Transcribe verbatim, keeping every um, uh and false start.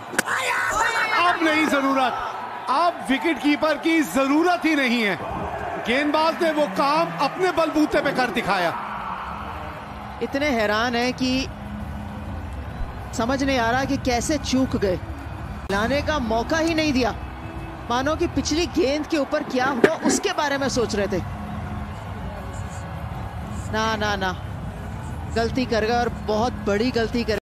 अब नहीं जरूरत, अब विकेट कीपर की जरूरत ही नहीं है। गेंदबाज ने वो काम अपने बलबूते पे कर दिखाया। इतने हैरान है कि समझ नहीं आ रहा कि कैसे चूक गए, लाने का मौका ही नहीं दिया। मानो कि पिछली गेंद के ऊपर क्या हुआ उसके बारे में सोच रहे थे। ना ना ना, गलती कर गए और बहुत बड़ी गलती कर